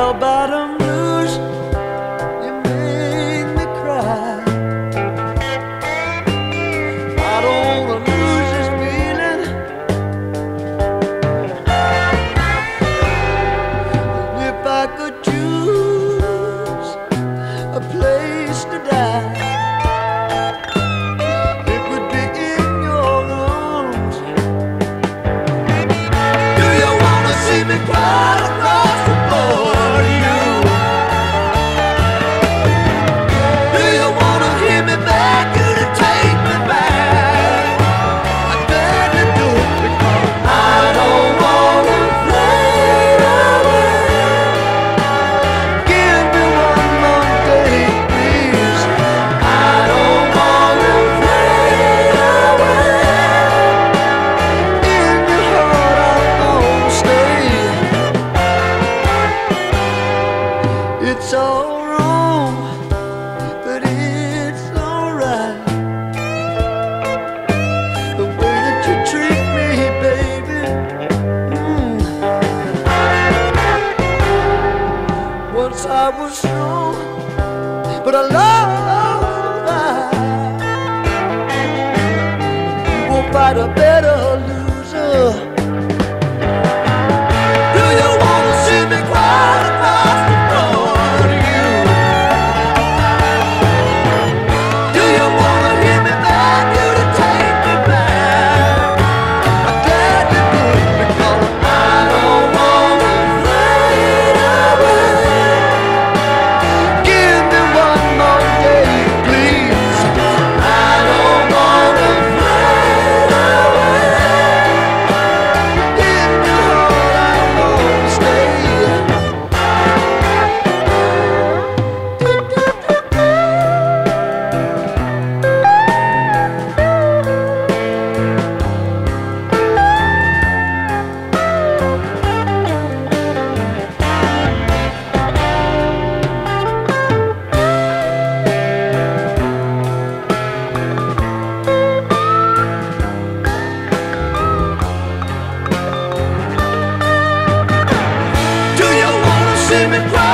your bottom blues, you make me cry. I don't wanna lose this feeling. If I could choose a place to die, it would be in your arms. Do you wanna see me cry across the floor to you? Do you wanna hear me beg you to take me back? I beg to do it because I don't wanna fade away. Give me one more day, please. I don't wanna fade away. In your heart I'm gonna stay. It's all wrong, but it's alright. The way that you treat me, baby. Once I was strong, but I love that. You won't fight a better loser. Do you wanna see me cry across the floor to you? Do you wanna hear me beg you to take me back? I'm glad you do it because I don't wanna fade away. Give me one more day, please. I don't wanna fade away. In your heart I'm gonna stay. Do you wanna see me cry